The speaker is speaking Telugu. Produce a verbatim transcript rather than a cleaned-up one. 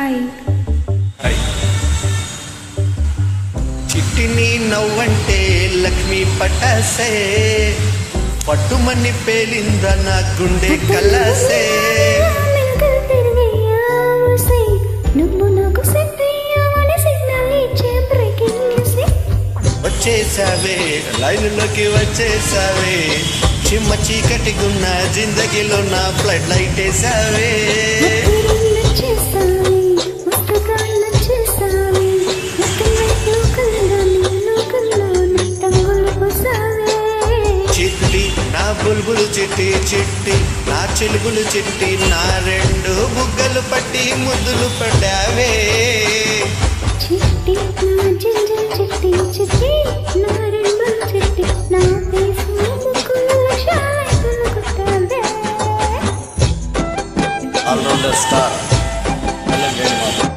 హాయ్. చిట్టిని నవ్వంటే లక్ష్మీ పటాసే పట్టుమని పేలింద నా గుండె కలసే వచ్చేసావే లైన్లోకి వచ్చేసావే చిమ్మ చీకటి గున్న జిందగీలో నా ఫ్లడ్ లైట్ వేసావే చిట్టి నా బుల్బులు చిట్టి చిట్టి నా చిలుగులు చిట్టి నా రెండు బుగ్గలు పట్టి ముద్దులు పడ్డావే చిట్టి నా జింజల్ చిట్టి చిట్టి నా రెండు చిట్టి నా ఫేస్ ముక్కుల షాయిలు కొట్టవే ఆల్ రౌండర్ స్టార్